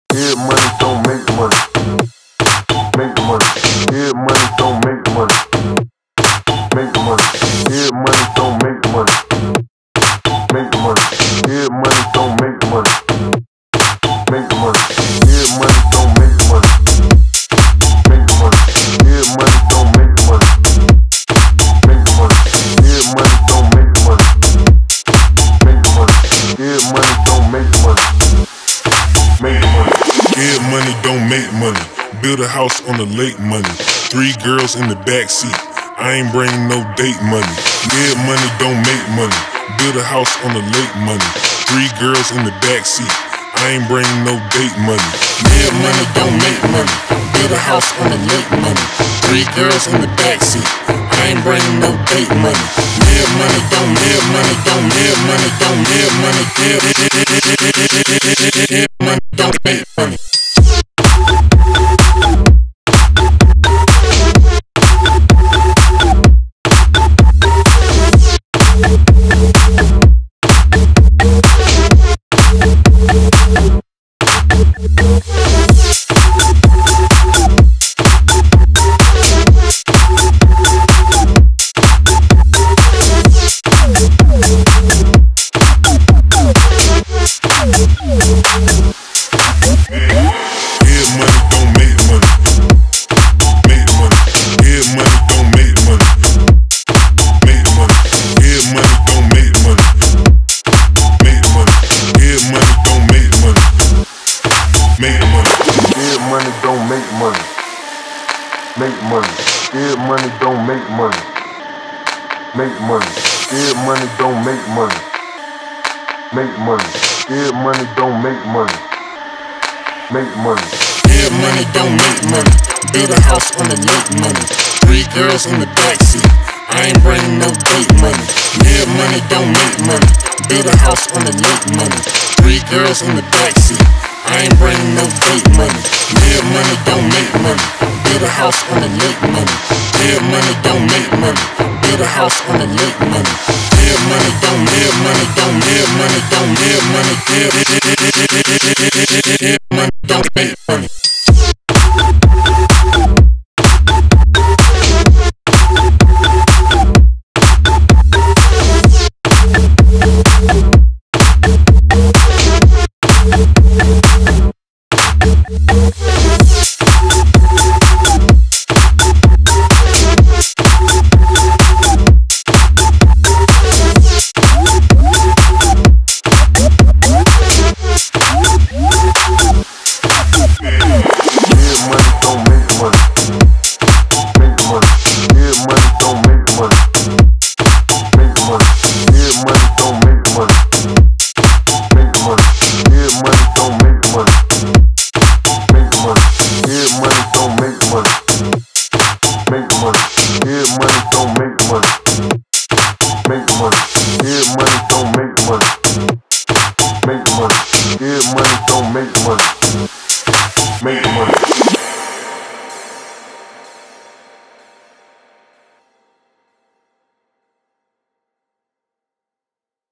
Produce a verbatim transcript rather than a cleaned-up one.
Get money, don't make money. Make money. Get money, don't make money. Make money. Get money, don't make money. Make money. Get money, don't make money. Make money. Get money, don't make money. Make money. Get money, don't make money. Make money. Get money, don't make money. Make money. Get money, don't make money. Make money. Get money, don't make money. Build a house on the lake money. Three girls in the backseat. I ain't bringing no date money. Get money, don't make money. Build a house on the lake money. Three girls in the backseat. I ain't bringing no date money. Get money, don't make money. Build a house on the lake money. Three girls in the backseat. I ain't bringing no date money. Get money, don't get money, don't get money, don't get money, get money, don't make money. Make money. Get money, don't make money. Make money. Get money, don't make money. Make money. Get money, don't make money. Make money. Get money, don't make money. Build a house on the lake money. Three girls in the backseat. I ain't bringing no date money. Get money, don't make money. Build a house on the lake money. Three girls in the backseat. I ain't bringing no date money. Get money, don't make money. Build a house on the lake money. Get money, don't make money. Build a house on the lake money. Get money, don't get money, don't get money, don't get money, get money, don't make money. Get money, don't make money.